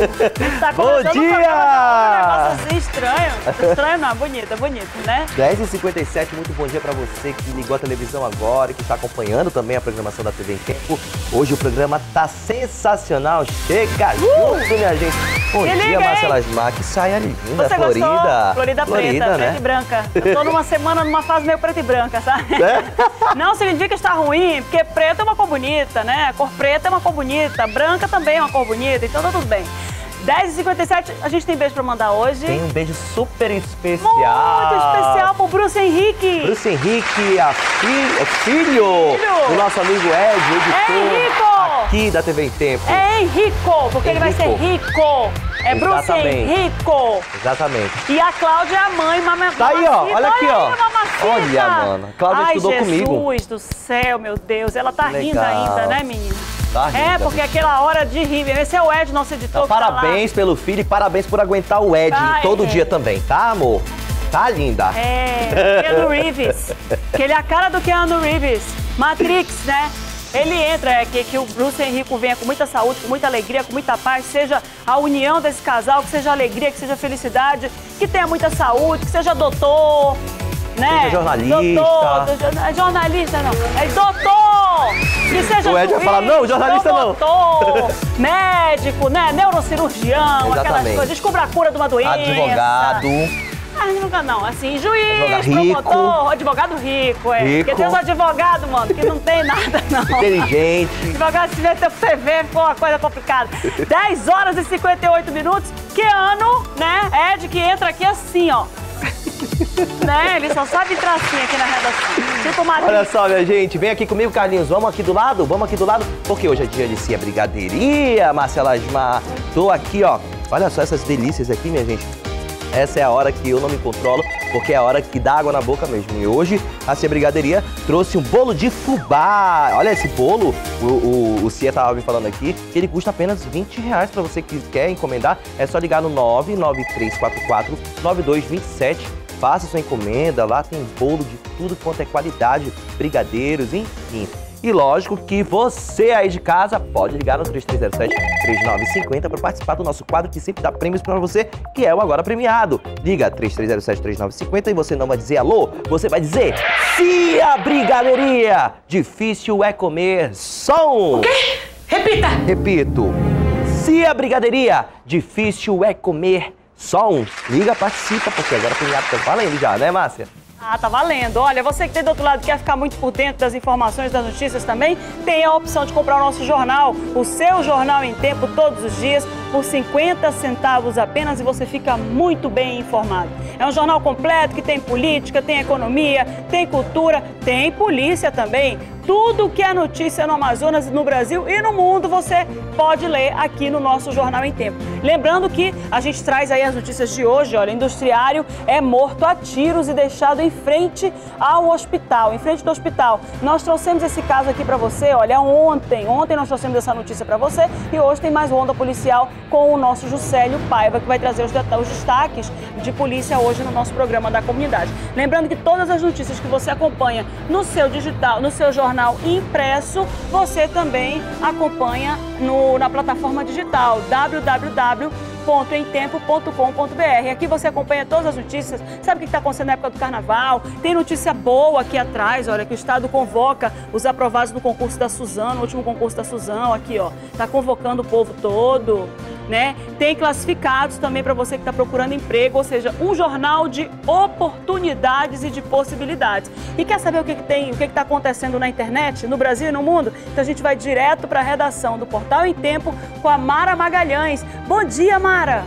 Tá Bom dia! Um negócio assim estranho. Estranho não, bonito, né? 10h57, muito bom dia pra você que ligou a televisão agora e que está acompanhando também a programação da TV em Tempo. Hoje o programa tá sensacional. Chega junto, minha gente. Bom dia, Marcela Asmar. Que saia linda, você Florida. Gostou? Florida preta, né? preta e branca. Eu tô numa semana, numa fase meio preta e branca, sabe? É? Não significa que está ruim, porque preta é uma cor bonita, né? A cor preta é uma cor bonita, branca também é uma cor bonita, então tá tudo bem. 10h57, a gente tem beijo pra mandar hoje. Tem um beijo super especial. Muito especial pro Bruce Henrique. Bruce Henrique, filho do nosso amigo Ed, editor aqui da TV em Tempo. É Henrico, porque ele vai ser rico. É Bruce Henrico. Exatamente. E a Cláudia é a mãe, Tá aí, ó. Olha aqui, ó. Mamacita. Olha, mano. A Cláudia estudou comigo. Ai, Jesus do céu, meu Deus. Ela tá rindo ainda, né, menina? Tá rindo. É, porque aquela hora de rir. Esse é o Ed, nosso editor. Parabéns pelo filho e parabéns por aguentar o Ed todo dia também, tá, amor? Tá linda. É, Keanu Reeves. Que ele é a cara do Keanu Reeves. Matrix, né? Ele entra, que o Bruce Henrique venha com muita saúde, com muita alegria, com muita paz, seja a união desse casal, que seja alegria, que seja felicidade, que tenha muita saúde, que seja doutor, né? Seja jornalista. Jornalista não, é doutor! Que seja o Ed vai falar, não, jornalista não. Doutor, médico, né? Neurocirurgião, aquelas coisas, descubra a cura de uma doença. Advogado. Nunca não, assim, juiz, advogado promotor, advogado rico, Porque tem uns advogados, mano, que não tem nada, não. Inteligente. Advogado se meter pro CV, ficou uma coisa complicada. 10h58. Keanu, né, Ed, que entra aqui assim, ó. Né, ele só sabe entrar assim aqui na redação. Tipo Maria. Olha só, minha gente, vem aqui comigo, Carlinhos. Vamos aqui do lado, porque hoje é dia de Cia Brigadeiria, Marcela Asmar. Tô aqui, ó. Olha só essas delícias aqui, minha gente. Essa é a hora que eu não me controlo, porque é a hora que dá água na boca mesmo. E hoje a Cia Brigadeiria trouxe um bolo de fubá. Olha esse bolo, o Cia estava me falando aqui, que ele custa apenas R$20 para você que quer encomendar. É só ligar no 993449227. Faça sua encomenda, lá tem bolo de tudo quanto é qualidade, brigadeiros, enfim. E lógico que você aí de casa pode ligar no 3307-3950 para participar do nosso quadro que sempre dá prêmios para você, que é o Agora Premiado. Liga 3307-3950 e você não vai dizer alô, você vai dizer Cia Brigadeiria. Difícil é comer som. O quê? Repita. Repito. Cia Brigadeiria. Difícil é comer som. Liga, participa, porque Agora Premiado tá valendo já, né, Márcia? Ah, tá valendo. Olha, você que tem do outro lado quer ficar muito por dentro das informações, das notícias também, tem a opção de comprar o nosso jornal, o seu Jornal em Tempo, todos os dias, por 50 centavos apenas e você fica muito bem informado. É um jornal completo que tem política, tem economia, tem cultura, tem polícia também. Tudo que é notícia no Amazonas, no Brasil e no mundo você pode ler aqui no nosso Jornal em Tempo. Lembrando que a gente traz aí as notícias de hoje, olha, industriário é morto a tiros e deixado em frente ao hospital, em frente do hospital. Nós trouxemos esse caso aqui para você, olha, ontem nós trouxemos essa notícia para você e hoje tem mais onda policial com o nosso Juscelio Paiva, que vai trazer os destaques de polícia hoje no nosso programa da comunidade. Lembrando que todas as notícias que você acompanha no seu digital, no seu jornal impresso, você também acompanha na plataforma digital www.emtempo.com.br. Aqui você acompanha todas as notícias, sabe o que está acontecendo na época do carnaval, tem notícia boa aqui atrás, olha, que o Estado convoca os aprovados no concurso da Suzano, no último concurso da Suzano, aqui ó, está convocando o povo todo, né? Tem classificados também para você que está procurando emprego, ou seja, um jornal de oportunidades e de possibilidades. E quer saber o que está acontecendo na internet, no Brasil e no mundo? Então a gente vai direto para a redação do Portal em Tempo com a Mara Magalhães. Bom dia, Mara!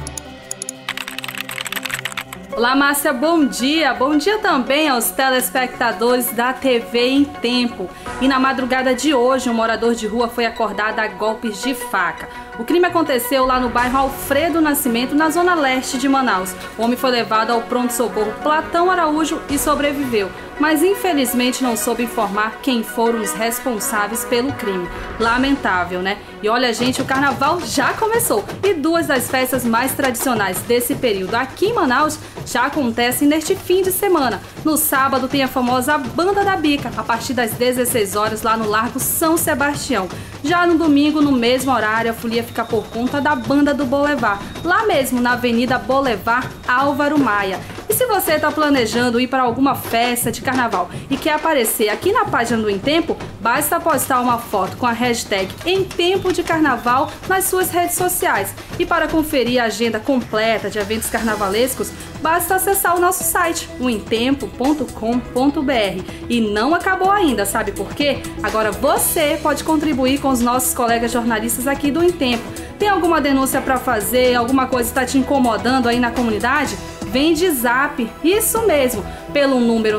Olá, Márcia, bom dia. Bom dia também aos telespectadores da TV em Tempo. E na madrugada de hoje, um morador de rua foi acordado a golpes de faca. O crime aconteceu lá no bairro Alfredo Nascimento, na zona leste de Manaus. O homem foi levado ao pronto-socorro Platão Araújo e sobreviveu. mas infelizmente não soube informar quem foram os responsáveis pelo crime. Lamentável, né? E olha, gente, o carnaval já começou e duas das festas mais tradicionais desse período aqui em Manaus já acontecem neste fim de semana. No sábado tem a famosa Banda da Bica, a partir das 16 horas lá no Largo São Sebastião. Já no domingo, no mesmo horário, a folia fica por conta da Banda do Boulevard, lá mesmo na Avenida Boulevard Álvaro Maia. E se você está planejando ir para alguma festa de carnaval e quer aparecer aqui na página do Em Tempo, basta postar uma foto com a hashtag Em Tempo de Carnaval nas suas redes sociais. E para conferir a agenda completa de eventos carnavalescos, basta acessar o nosso site, o emtempo.com.br. E não acabou ainda, sabe por quê? Agora você pode contribuir com os nossos colegas jornalistas aqui do Em Tempo. Tem alguma denúncia para fazer, alguma coisa está te incomodando aí na comunidade? Vem de zap, isso mesmo, pelo número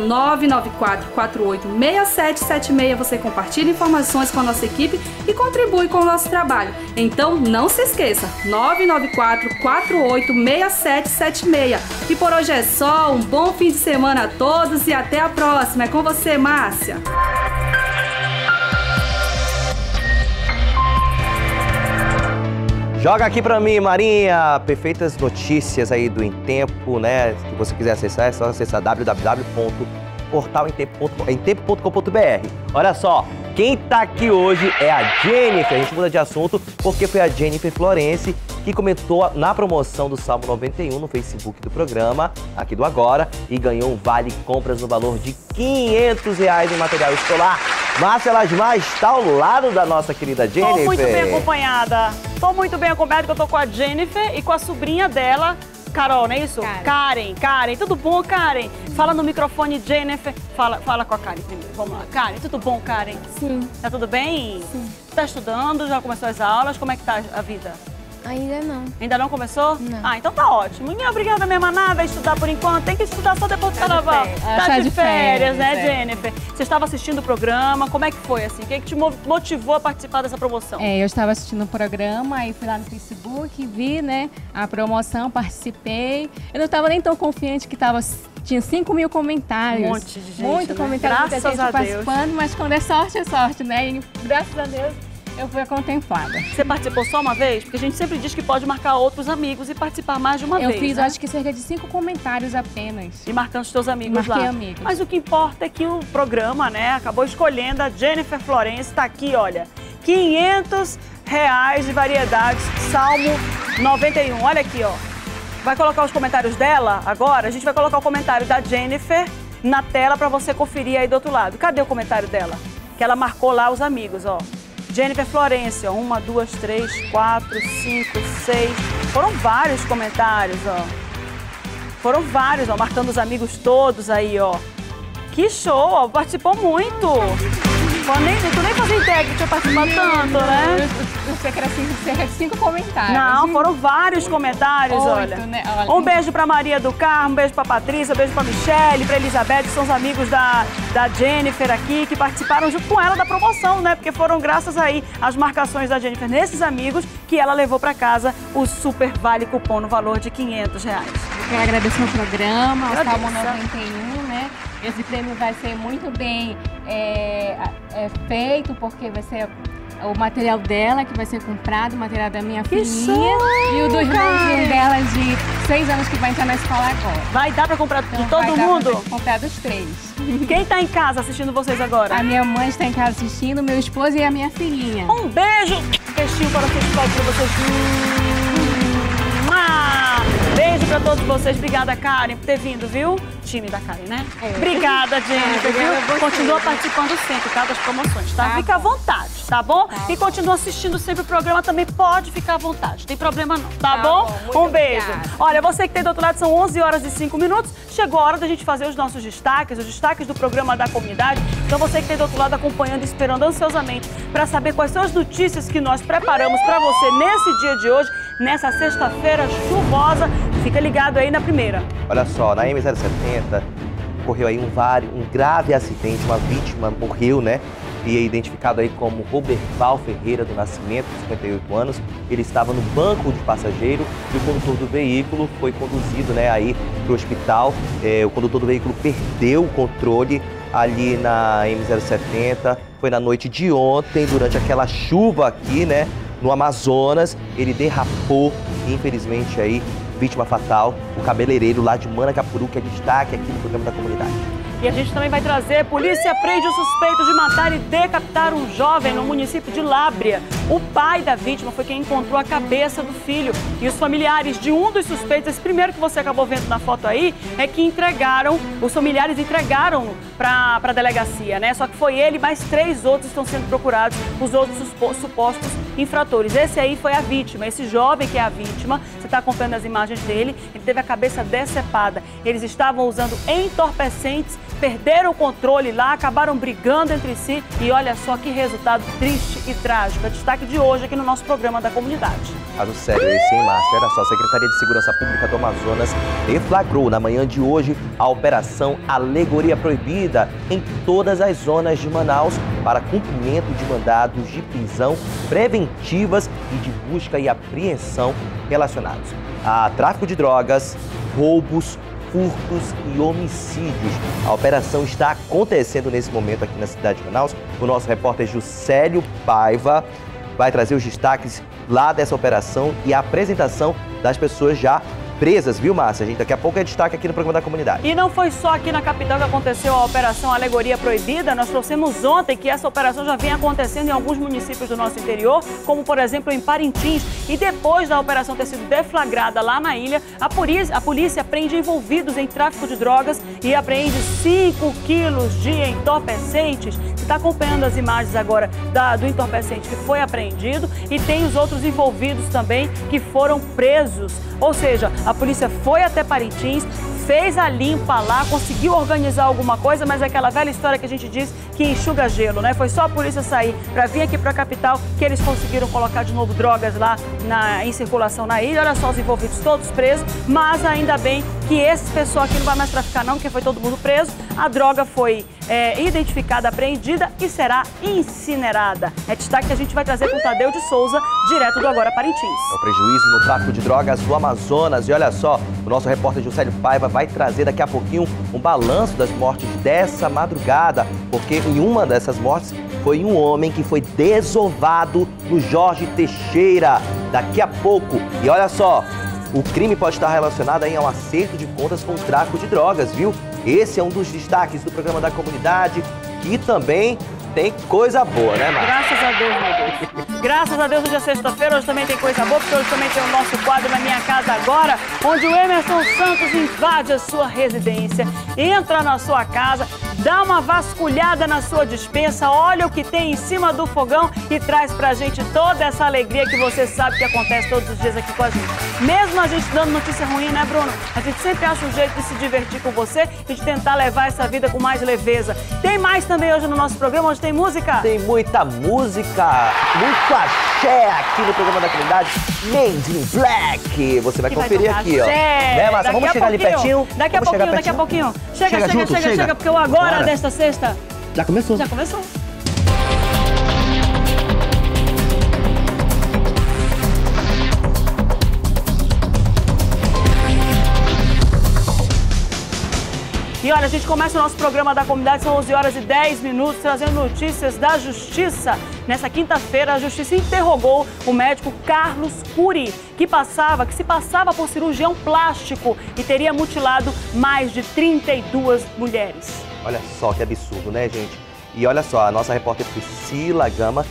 994486776, você compartilha informações com a nossa equipe e contribui com o nosso trabalho. Então não se esqueça, 994486776. E por hoje é só, um bom fim de semana a todos e até a próxima. É com você, Márcia. Joga aqui pra mim, Marinha, perfeitas notícias aí do Em Tempo, né? Se você quiser acessar, é só acessar www.portalemtempo.com.br. Olha só, quem tá aqui hoje é a Jennifer. A gente muda de assunto porque foi a Jennifer Florence que comentou na promoção do Salmo 91 no Facebook do programa, aqui do Agora, e ganhou um vale compras no valor de R$500 em material escolar. Márcia Lasmar está ao lado da nossa querida Jennifer. Tô muito bem acompanhada. Tô muito bem acompanhada, que eu tô com a Jennifer e com a sobrinha dela, Carol, não é isso? Karen. Karen, tudo bom, Karen? Fala no microfone, Jennifer. Fala com a Karen primeiro. Vamos lá. Karen, tudo bom, Karen? Sim. Tá tudo bem? Sim. Tá estudando? Já começou as aulas? Como é que tá a vida? Ainda não. Ainda não começou? Não. Ah, então tá ótimo. Ninguém é obrigada mesmo a nada a estudar por enquanto. Tem que estudar só depois do carnaval. Tá de férias, né, Jennifer? Você estava assistindo o programa. Como é que foi, assim? O que te motivou a participar dessa promoção? Eu estava assistindo o programa, aí fui lá no Facebook, vi, né, a promoção, participei. Eu não estava nem tão confiante que tinha 5 mil comentários. Um monte de gente, muito comentário, muita gente participando, mas quando é sorte, né? E graças a Deus eu fui contemplada. Você participou só uma vez? Porque a gente sempre diz que pode marcar outros amigos e participar mais de uma vez. Eu fiz, né? acho que cerca de 5 comentários apenas. E marcando os teus amigos lá. Marquei amigos. Mas o que importa é que o programa, né, acabou escolhendo a Jennifer Florence. Tá aqui, olha, R$500 de variedades, Salmo 91. Olha aqui, ó. Vai colocar os comentários dela agora? A gente vai colocar o comentário da Jennifer na tela para você conferir aí do outro lado. Cadê o comentário dela? Que ela marcou lá os amigos, ó. Jennifer Florence, ó, 1, 2, 3, 4, 5, 6. Foram vários comentários, ó. Foram vários, ó, marcando os amigos todos aí, ó. Que show, ó, participou muito. Tu nem fazia ideia que tinha participado tanto, né? Eu sei que era cerca de 5 comentários. Não, foram vários comentários, 8, olha. Né? Um beijo pra Maria do Carmo, um beijo pra Patrícia, um beijo pra Michele, pra Elizabeth, que são os amigos da Jennifer aqui, que participaram junto com ela da promoção, né? Porque foram graças aí às marcações da Jennifer nesses amigos que ela levou pra casa o Super Vale Cupom no valor de R$500. Eu quero agradecer ao programa, ao Salmo 91, né? Esse prêmio vai ser muito bem feito, porque vai ser o material dela que vai ser comprado, o material da minha filhinha e o do irmãozinho dela de 6 anos que vai entrar na escola agora. Vai dar pra comprar Então, de todo mundo? Vai comprar dos 3. Quem tá em casa assistindo vocês agora? A minha mãe está em casa assistindo, meu esposo e a minha filhinha. Um beijo! Queixinho para vocês, para vocês. Beijo pra todos vocês. Obrigada, Karen, por ter vindo, viu? Time da Karen, né? Obrigada, Jennifer, viu? Continua participando sempre, tá? Das promoções, tá? Fica à vontade, tá bom? E continua assistindo sempre o programa, também pode ficar à vontade. Não tem problema não, tá bom? Um beijo. Olha, você que tem do outro lado, são 11 horas e 5 minutos. Chegou a hora da gente fazer os nossos destaques, os destaques do programa da comunidade. Então você que tem do outro lado acompanhando e esperando ansiosamente para saber quais são as notícias que nós preparamos para você nesse dia de hoje, nessa sexta-feira chuvosa. Fica ligado aí na primeira. Olha só, na M070 ocorreu aí um grave acidente, uma vítima morreu, né? E é identificado aí como Roberval Ferreira do Nascimento, 58 anos. Ele estava no banco de passageiro e o condutor do veículo foi conduzido, né, aí para o hospital. O condutor do veículo perdeu o controle ali na M070. Foi na noite de ontem, durante aquela chuva aqui, né, no Amazonas. Ele derrapou e, infelizmente, aí, vítima fatal, o cabeleireiro lá de Manacapuru, que é destaque aqui no programa da comunidade. E a gente também vai trazer: polícia prende o suspeito de matar e decapitar um jovem no município de Lábrea. O pai da vítima foi quem encontrou a cabeça do filho. E os familiares de um dos suspeitos, esse primeiro que você acabou vendo na foto aí, é que entregaram, os familiares entregaram para a delegacia, né? Só que foi ele, mais 3 outros estão sendo procurados, os outros supostos infratores. Esse aí foi a vítima, esse jovem que é a vítima. Você está acompanhando as imagens dele, ele teve a cabeça decepada. Eles estavam usando entorpecentes, perderam o controle lá, acabaram brigando entre si e olha só que resultado triste e trágico. É destaque de hoje aqui no nosso programa da comunidade. Caso sério esse, hein, Márcia? Olha só, a Secretaria de Segurança Pública do Amazonas deflagrou na manhã de hoje a Operação Alegoria Proibida em todas as zonas de Manaus para cumprimento de mandados de prisão preventivas e de busca e apreensão relacionados a tráfico de drogas, roubos, furtos e homicídios. A operação está acontecendo nesse momento aqui na cidade de Manaus. O nosso repórter Juscelio Paiva vai trazer os destaques lá dessa operação e a apresentação das pessoas já presas, viu, Márcia? Gente, daqui a pouco é destaque aqui no programa da comunidade. E não foi só aqui na capital que aconteceu a Operação Alegoria Proibida. Nós trouxemos ontem que essa operação já vinha acontecendo em alguns municípios do nosso interior, como, por exemplo, em Parintins. E depois da operação ter sido deflagrada lá na ilha, a polícia prende envolvidos em tráfico de drogas e apreende 5 quilos de entorpecentes. Você está acompanhando as imagens agora do entorpecente que foi apreendido e tem os outros envolvidos também que foram presos. Ou seja, a polícia foi até Parintins, fez a limpa lá, conseguiu organizar alguma coisa, mas é aquela velha história que a gente diz que enxuga gelo, né? Foi só a polícia sair para vir aqui para a capital que eles conseguiram colocar de novo drogas lá em circulação na ilha. Olha só, os envolvidos todos presos, mas ainda bem que esse pessoal aqui não vai mais traficar não, porque foi todo mundo preso. A droga foi identificada, apreendida e será incinerada. É destaque que a gente vai trazer com o Tadeu de Souza, direto do Agora Parintins. É o prejuízo no tráfico de drogas do Amazonas. E olha só, o nosso repórter Juscelio Paiva vai trazer daqui a pouquinho um balanço das mortes dessa madrugada, porque em uma dessas mortes foi um homem que foi desovado no Jorge Teixeira. Daqui a pouco. E olha só, o crime pode estar relacionado aí a um acerto de contas com o tráfico de drogas, viu? Esse é um dos destaques do programa da comunidade, que também tem coisa boa, né, Márcia? Graças a Deus, meu Deus. Graças a Deus, hoje é sexta-feira, hoje também tem coisa boa, porque hoje também tem o nosso quadro Na Minha Casa Agora, onde o Emerson Santos invade a sua residência, entra na sua casa, dá uma vasculhada na sua despensa, olha o que tem em cima do fogão e traz pra gente toda essa alegria que você sabe que acontece todos os dias aqui com a gente. Mesmo a gente dando notícia ruim, né, Bruno? A gente sempre acha um jeito de se divertir com você e de tentar levar essa vida com mais leveza. Tem mais também hoje no nosso programa, onde tem música? Tem muita música, muito axé aqui no programa da comunidade, Made in Black. Você vai conferir aqui, ó. Né, Márcia? Vamos chegar ali pertinho? Daqui a pouquinho. Chega, porque o Agora desta sexta já começou. Já começou. E olha, a gente começa o nosso programa da comunidade, são 11 horas e 10 minutos, trazendo notícias da Justiça. Nessa quinta-feira, a Justiça interrogou o médico Carlos Cury, que se passava por cirurgião plástico e teria mutilado mais de 32 mulheres. Olha só que absurdo, né, gente? E olha só, a nossa repórter Priscila Gama,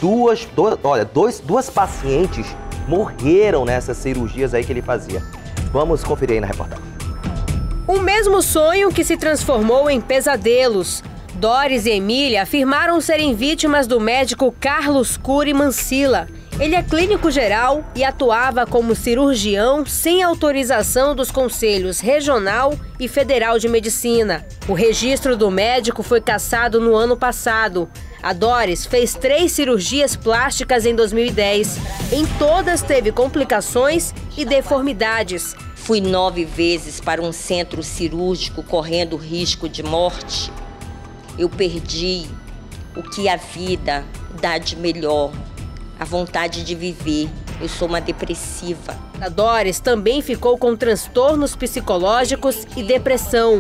duas pacientes morreram nessas cirurgias aí que ele fazia. Vamos conferir aí na reportagem. O mesmo sonho que se transformou em pesadelos. Doris e Emília afirmaram serem vítimas do médico Carlos Cury Mancilla. Ele é clínico geral e atuava como cirurgião sem autorização dos Conselhos Regional e Federal de Medicina. O registro do médico foi cassado no ano passado. A Doris fez 3 cirurgias plásticas em 2010. Em todas teve complicações e deformidades. Fui 9 vezes para um centro cirúrgico correndo risco de morte. Eu perdi o que a vida dá de melhor, a vontade de viver. Eu sou uma depressiva. A Doris também ficou com transtornos psicológicos e depressão.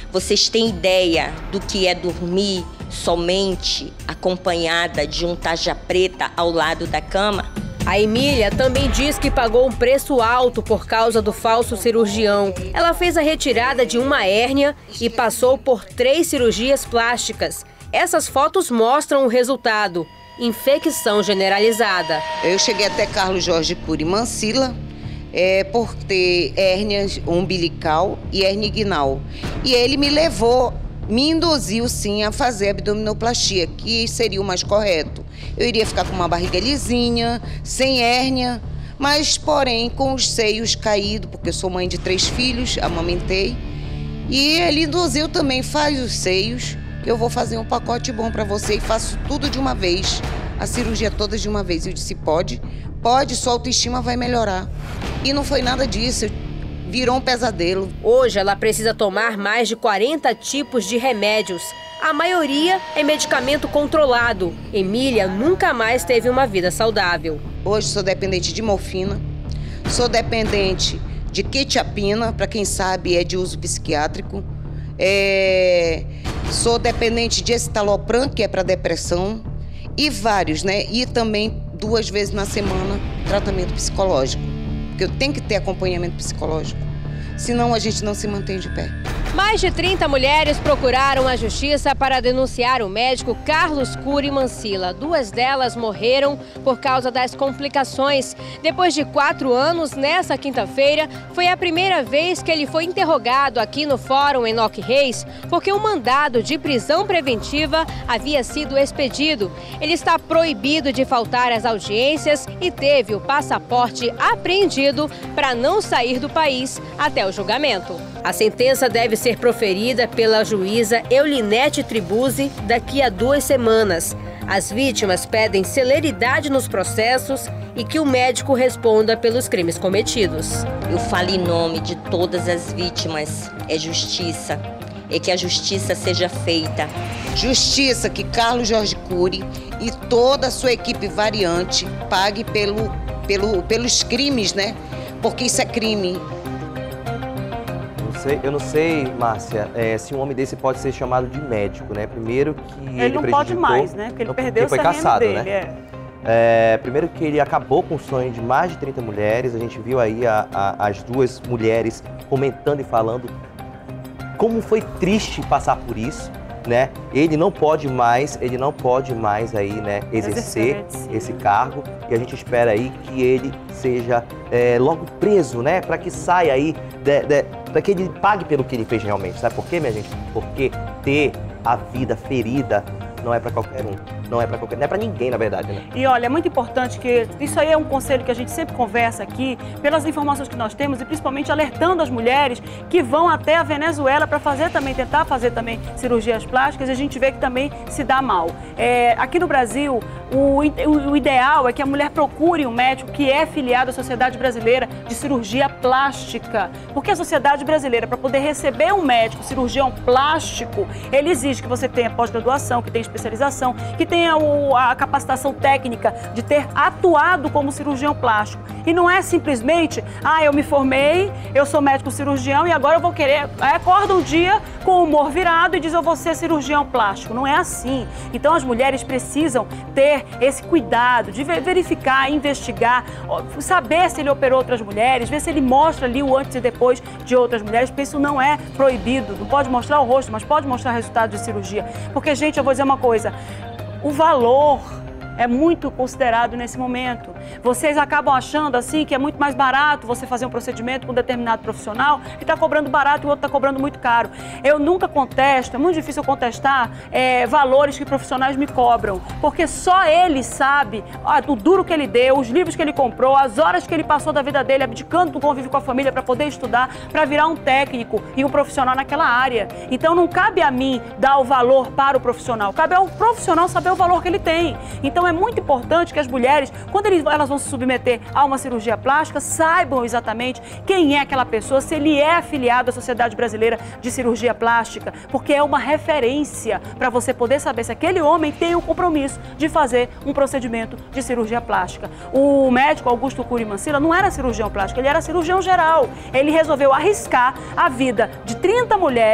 Vocês têm ideia do que é dormir somente acompanhada de um tarja preta ao lado da cama? A Emília também diz que pagou um preço alto por causa do falso cirurgião. Ela fez a retirada de uma hérnia e passou por 3 cirurgias plásticas. Essas fotos mostram o resultado: infecção generalizada. Eu cheguei até Carlos Jorge Cury Mansilla por ter hérnia umbilical e hérnia inguinal. E ele me levou, me induziu sim a fazer abdominoplastia, que seria o mais correto. Eu iria ficar com uma barriga lisinha, sem hérnia, mas porém com os seios caídos, porque eu sou mãe de 3 filhos, amamentei. E ele induziu também, faz os seios, que eu vou fazer um pacote bom para você e faço tudo de uma vez, a cirurgia toda de uma vez. Eu disse, pode, sua autoestima vai melhorar. E não foi nada disso, virou um pesadelo. Hoje ela precisa tomar mais de 40 tipos de remédios. A maioria é medicamento controlado. Emília nunca mais teve uma vida saudável. Hoje sou dependente de morfina, sou dependente de quetiapina, para quem sabe é de uso psiquiátrico. Sou dependente de escitalopram, que é para depressão, e vários, né? E também 2 vezes na semana tratamento psicológico, porque eu tenho que ter acompanhamento psicológico, senão a gente não se mantém de pé. Mais de 30 mulheres procuraram a justiça para denunciar o médico Carlos Cury Mansilla. 2 delas morreram por causa das complicações. Depois de 4 anos, nessa quinta-feira, foi a primeira vez que ele foi interrogado aqui no Fórum Enoque Reis, porque um mandado de prisão preventiva havia sido expedido. Ele está proibido de faltar às audiências e teve o passaporte apreendido para não sair do país até o julgamento. A sentença deve ser proferida pela juíza Eulinete Tribuzzi daqui a 2 semanas. As vítimas pedem celeridade nos processos e que o médico responda pelos crimes cometidos. Eu falo em nome de todas as vítimas. É justiça. É que a justiça seja feita. Justiça, que Carlos Jorge Cury e toda a sua equipe variante pague pelos crimes, né? Porque isso é crime. Eu não sei, Márcia, se um homem desse pode ser chamado de médico, né? Primeiro que ele não pode mais, né? Porque ele perdeu o foi caçado, dele, né? Primeiro que ele acabou com o sonho de mais de 30 mulheres. A gente viu aí as 2 mulheres comentando e falando como foi triste passar por isso, né? Ele não pode mais aí, né, exercer esse cargo, e a gente espera aí que ele seja logo preso, né? Para que saia aí para que ele pague pelo que ele fez realmente. Sabe por quê, minha gente? Porque ter a vida ferida não é para qualquer um. Não é para ninguém, na verdade, né? E olha, é muito importante que isso aí é um conselho que a gente sempre conversa aqui, pelas informações que nós temos e principalmente alertando as mulheres que vão até a Venezuela para tentar fazer também cirurgias plásticas, e a gente vê que também se dá mal. Aqui no Brasil, o ideal é que a mulher procure um médico que é filiado à Sociedade Brasileira de Cirurgia Plástica, porque a Sociedade Brasileira, para poder receber um médico cirurgião plástico, ele exige que você tenha pós-graduação, que tenha especialização, que tenha a capacitação técnica de ter atuado como cirurgião plástico. E não é simplesmente, eu me formei, eu sou médico cirurgião e agora eu vou querer, acorda um dia com o humor virado e diz eu vou ser cirurgião plástico. Não é assim. Então as mulheres precisam ter esse cuidado de verificar, investigar, saber se ele operou outras mulheres, ver se ele mostra ali o antes e depois de outras mulheres, porque isso não é proibido, não pode mostrar o rosto, mas pode mostrar resultado de cirurgia. Porque, gente, eu vou dizer uma coisa, o valor é muito considerado nesse momento. Vocês acabam achando assim que é muito mais barato você fazer um procedimento com um determinado profissional que está cobrando barato e o outro está cobrando muito caro. Eu nunca contesto, é muito difícil contestar valores que profissionais me cobram, porque só ele sabe o duro que ele deu, os livros que ele comprou, as horas que ele passou da vida dele abdicando do convívio com a família para poder estudar, para virar um técnico e um profissional naquela área. Então não cabe a mim dar o valor para o profissional, cabe ao profissional saber o valor que ele tem. Então é muito importante que as mulheres, quando elas vão se submeter a uma cirurgia plástica, saibam exatamente quem é aquela pessoa, se ele é afiliado à Sociedade Brasileira de Cirurgia Plástica, porque é uma referência para você poder saber se aquele homem tem o compromisso de fazer um procedimento de cirurgia plástica. O médico Augusto Cury Mansilla não era cirurgião plástico, ele era cirurgião geral. Ele resolveu arriscar a vida de 30 mulheres,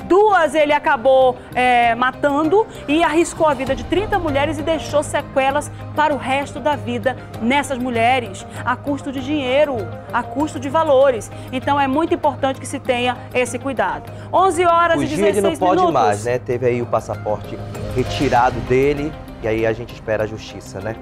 2 ele acabou matando e arriscou a vida de 30 mulheres e deixou sequelas para o resto da vida nessas mulheres, a custo de dinheiro, a custo de valores. Então é muito importante que se tenha esse cuidado. 11 horas e 16 minutos. Ele não pode mais, né? Teve aí o passaporte retirado dele. E aí a gente espera a justiça, né?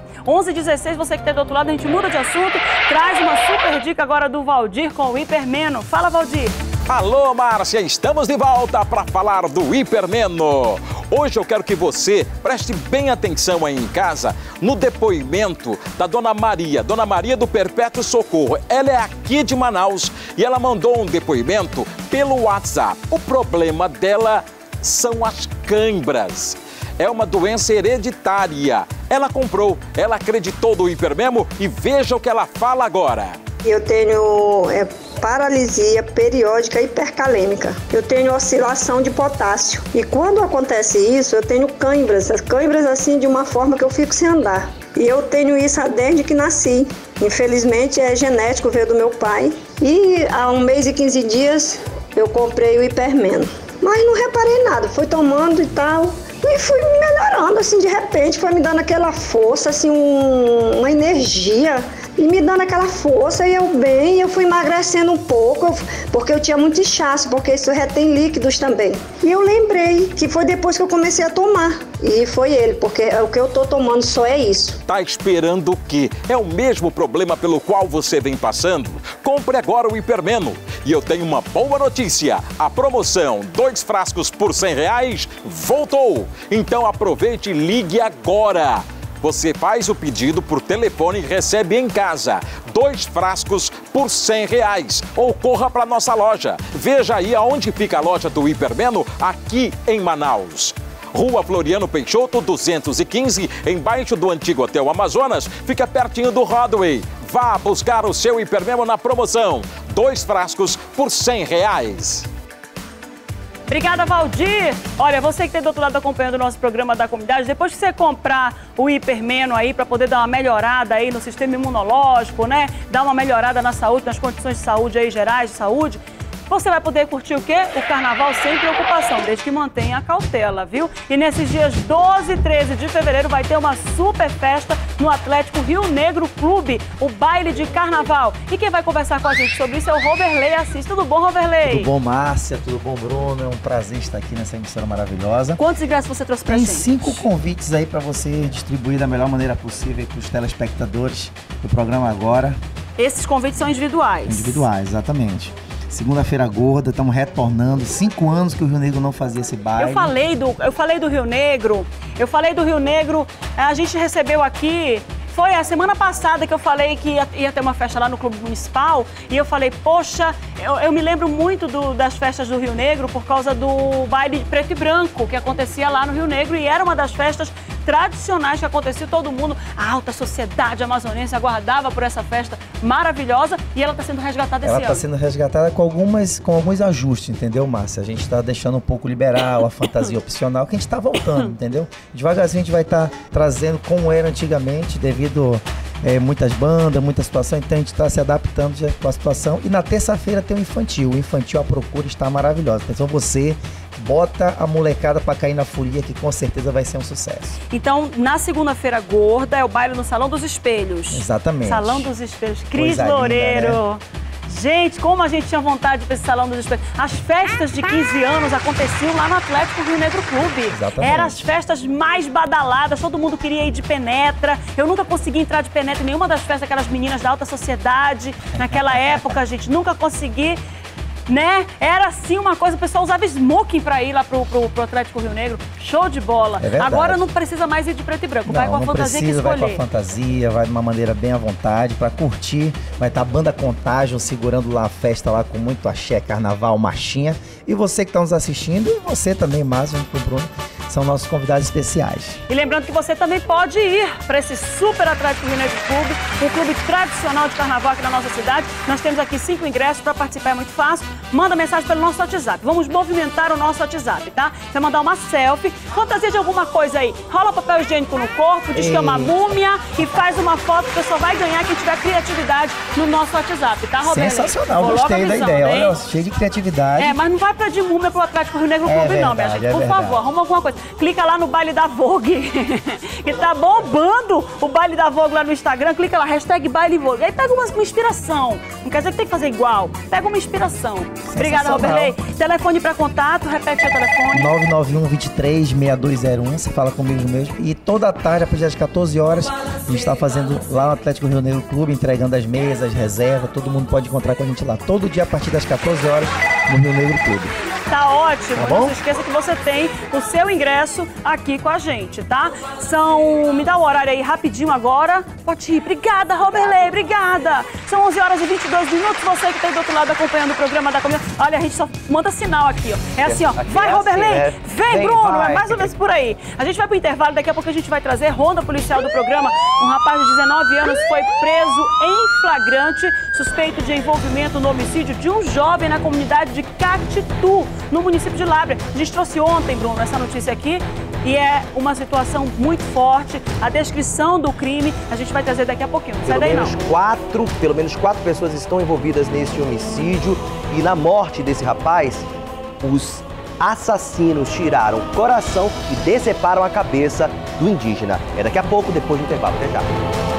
11h16, você que está do outro lado, a gente muda de assunto. Traz uma super dica agora do Valdir com o Hipermeno. Fala, Valdir. Alô, Márcia, estamos de volta para falar do Hipermeno. Hoje eu quero que você preste bem atenção aí em casa no depoimento da Dona Maria do Perpétuo Socorro. Ela é aqui de Manaus e ela mandou um depoimento pelo WhatsApp. O problema dela são as câimbras. É uma doença hereditária. Ela comprou, ela acreditou no Hipermeno e veja o que ela fala agora. Eu tenho paralisia periódica hipercalêmica. Eu tenho oscilação de potássio. E quando acontece isso, eu tenho câimbras. As câimbras assim de uma forma que eu fico sem andar. E eu tenho isso desde que nasci. Infelizmente é genético, veio do meu pai. E há 1 mês e 15 dias eu comprei o Hipermeno. Mas não reparei nada, fui tomando e tal. E fui melhorando, assim, de repente, foi me dando aquela força, assim, uma energia. E me dando aquela força, e eu fui emagrecendo um pouco, porque eu tinha muito inchaço, porque isso retém líquidos também. E eu lembrei que foi depois que eu comecei a tomar. E foi ele, porque o que eu tô tomando só é isso. Tá esperando o quê? É o mesmo problema pelo qual você vem passando? Compre agora o Hipermeno. E eu tenho uma boa notícia. A promoção 2 frascos por R$100 voltou. Então aproveite e ligue agora. Você faz o pedido por telefone e recebe em casa 2 frascos por R$100. Ou corra para nossa loja. Veja aí aonde fica a loja do Hipermeno, aqui em Manaus. Rua Floriano Peixoto, 215, embaixo do antigo Hotel Amazonas, fica pertinho do Rodway. Vá buscar o seu Hipermeno na promoção. 2 frascos por R$100. Obrigada, Valdir. Olha, você que está do outro lado acompanhando o nosso programa da comunidade, depois que você comprar o Hipermeno aí para poder dar uma melhorada aí no sistema imunológico, né? Dar uma melhorada na saúde, nas condições de saúde aí gerais de saúde, você vai poder curtir o quê? O carnaval sem preocupação, desde que mantenha a cautela, viu? E nesses dias 12 e 13 de fevereiro vai ter uma super festa no Atlético Rio Negro Clube, o baile de carnaval. E quem vai conversar com a gente sobre isso é o Roverley Assis. Tudo bom, Roverley? Tudo bom, Márcia? Tudo bom, Bruno? É um prazer estar aqui nessa emissora maravilhosa. Quantos ingressos você trouxe pra gente? Tem 5 convites aí para você distribuir da melhor maneira possível para os telespectadores do programa agora. Esses convites são individuais? Individuais, exatamente. Segunda-feira gorda, estamos retornando. 5 anos que o Rio Negro não fazia esse baile. Eu falei do Rio Negro, a gente recebeu aqui, foi a semana passada que eu falei que ia ter uma festa lá no Clube Municipal, e eu falei, poxa, eu me lembro muito das festas do Rio Negro por causa do baile de preto e branco que acontecia lá no Rio Negro, e era uma das festas tradicionais que acontecia, todo mundo, a alta sociedade amazonense aguardava por essa festa maravilhosa, e ela está sendo resgatada esse ano. Ela está sendo resgatada com alguns ajustes, entendeu, Márcia? A gente está deixando um pouco liberal a fantasia opcional, que a gente está voltando, entendeu? Devagarzinho a gente vai estar trazendo como era antigamente, devido muitas bandas, muita situação, então a gente está se adaptando já com a situação. E na terça-feira tem o infantil. O infantil, a procura está maravilhosa. Então você bota a molecada para cair na folia, que com certeza vai ser um sucesso. Então, na segunda-feira gorda, é o baile no Salão dos Espelhos. Exatamente. Salão dos Espelhos. Cris Loureiro. Linda, né? Gente, como a gente tinha vontade de ver esse Salão dos Espelhos. As festas de 15 anos aconteciam lá no Atlético Rio Negro Clube. Exatamente. Eram as festas mais badaladas, todo mundo queria ir de penetra. Eu nunca consegui entrar de penetra em nenhuma das festas daquelas meninas da alta sociedade. Naquela época, gente, nunca consegui, né? Era assim uma coisa, o pessoal usava smoking pra ir lá pro Atlético Rio Negro. Show de bola. É verdade. Agora não precisa mais ir de preto e branco, vai com a fantasia que escolher. Vai com a fantasia, vai de uma maneira bem à vontade, pra curtir. Vai estar a banda Contágio segurando lá a festa lá com muito axé, carnaval, marchinha. E você que tá nos assistindo, e você também, Márcio, junto com o Bruno, são nossos convidados especiais. E lembrando que você também pode ir para esse Super Atlético Rio Negro Clube, um clube tradicional de carnaval aqui na nossa cidade. Nós temos aqui 5 ingressos para participar, é muito fácil. Manda mensagem pelo nosso WhatsApp. Vamos movimentar o nosso WhatsApp, tá? Você vai mandar uma selfie, fantasia de alguma coisa aí. Rola papel higiênico no corpo, diz que é uma múmia e faz uma foto que só vai ganhar quem tiver criatividade no nosso WhatsApp, tá, Roberto? Sensacional, gostei da ideia. Hein? Olha, cheio de criatividade. Mas não vai pedir múmia pro Atlético Rio Negro Clube, não, minha gente. Por favor, arruma alguma coisa. Clica lá no baile da Vogue, que tá bombando o baile da Vogue lá no Instagram. Clica lá, hashtag baile Vogue. Aí pega uma inspiração. Não quer dizer que tem que fazer igual. Pega uma inspiração. Obrigada, Roberley. Telefone para contato, repete o telefone. 991-23-6201. Você fala comigo mesmo. E toda tarde, a partir das 14 horas, a gente está fazendo lá no Atlético Rio Negro Clube, entregando as mesas, reserva. Todo mundo pode encontrar com a gente lá. Todo dia, a partir das 14 horas, no Rio Negro Clube. Tá ótimo, tá bom? Não se esqueça que você tem o seu ingresso aqui com a gente, tá? Me dá o horário aí rapidinho agora. Pode ir. Obrigada, Roberley, obrigada. São 11 horas e 22 minutos. Você que está aí do outro lado acompanhando o programa da Comida. Olha, a gente só manda sinal aqui, ó. É assim, ó. Vai, Roberley. Vem, Bruno. Vai. É mais ou menos por aí. A gente vai pro intervalo. Daqui a pouco a gente vai trazer ronda policial do programa. Um rapaz de 19 anos foi preso em flagrante, suspeito de envolvimento no homicídio de um jovem na comunidade de Catitu, no município de Lábrea. A gente trouxe ontem, Bruno, essa notícia aqui. E é uma situação muito forte. A descrição do crime a gente vai trazer daqui a pouquinho. Não sai daí, não. Pelo menos quatro pessoas estão envolvidas nesse homicídio. E na morte desse rapaz, os assassinos tiraram o coração e deceparam a cabeça do indígena. É daqui a pouco, depois do intervalo. Até já.